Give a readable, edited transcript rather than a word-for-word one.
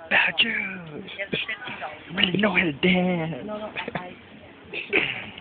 Badger! Yes, $50. Really know how to dance. No, no, I